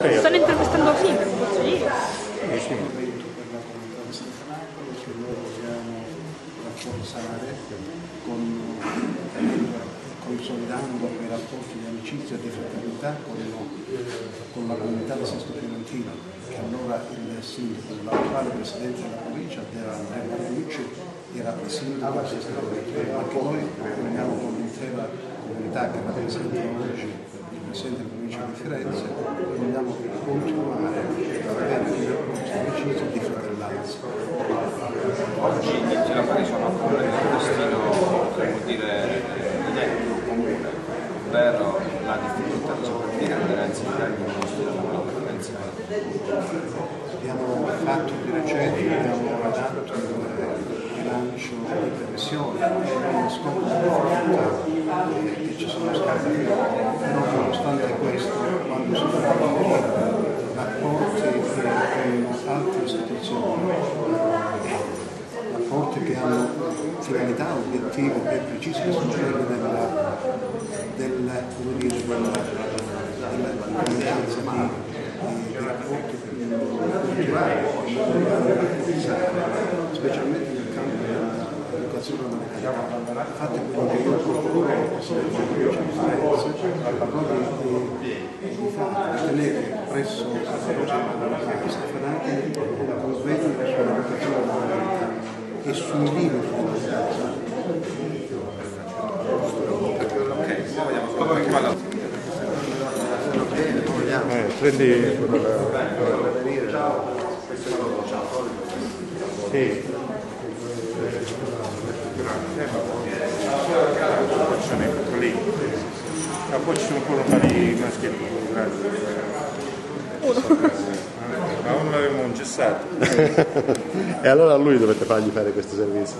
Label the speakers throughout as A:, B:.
A: Stanno intervistando Fibre, posso dire?
B: Che noi vogliamo rafforzare consolidando quei rapporti di amicizia e di fraternità con la comunità di Sesto Fiorentino, che allora il sindaco, l'attuale presidente della provincia era Andrea Marcucci, era il sindaco di Sesto Fiorentino. Anche noi rimaniamo con l'intera comunità che rappresenta oggi il presidente della provincia di Firenze, vogliamo continuare a avere dei rapporti di amicizia e di fratellanza.
C: Oggi i lavori sono con il destino, potremmo dire, identico, comune, ovvero la difficoltà di sopravvivere dell'anzianità di un nostro lavoro.
B: Abbiamo fatto di recente, abbiamo adatto il bilancio di previsione e lo scopo di difficoltà che ci sono stati, però nonostante questo, quando si parla di rapporti con altre istituzioni, rapporti che hanno finalità, obiettivi ben precisi, che sono quelli della di rapporti culturali, specialmente nel campo dell'educazione americana. Infatti quello che io propongo è di tenere presso la parrocchia di Stefanati un convegno sull'educazione americana e sui limiti dell'educazione.
D: Prendi sì. Ma poi ci sono ancora un po' di maschietti, ma uno l'avevamo ingessato.
E: E allora a lui dovete fargli fare questo servizio.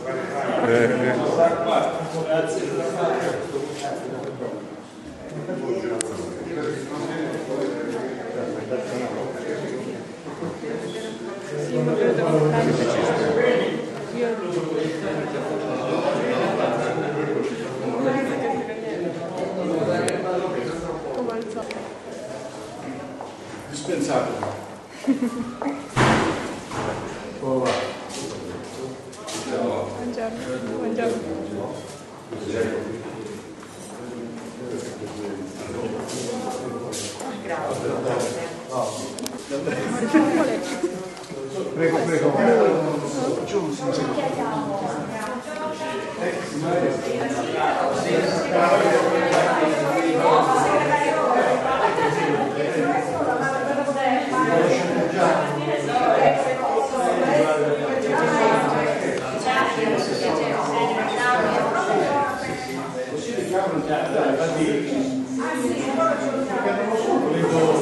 D: Dispensabile.
A: Buongiorno. Buongiorno.
B: Prego, prego.
D: Sì,